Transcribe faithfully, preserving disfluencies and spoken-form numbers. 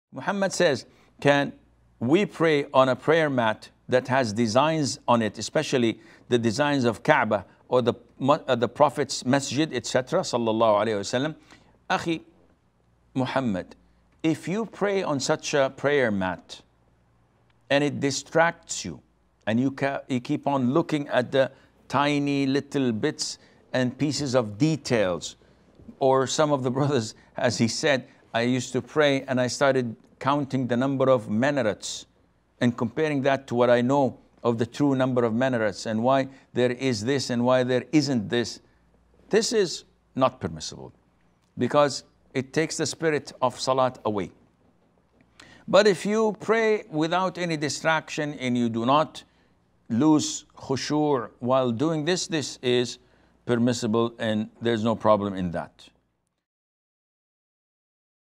Muhammad says, can we pray on a prayer mat that has designs on it, especially the designs of Kaaba or the, uh, the Prophet's Masjid, et cetera, sallallahu alayhi wasallam? Akhi, Muhammad, if you pray on such a prayer mat and it distracts you and you, ca you keep on looking at the tiny little bits and pieces of details, or some of the brothers, as he said, I used to pray and I started counting the number of minarets and comparing that to what I know of the true number of minarets and why there is this and why there isn't this. This is not permissible because it takes the spirit of salat away. But if you pray without any distraction and you do not lose khushu' while doing this, this is permissible and there's no problem in that.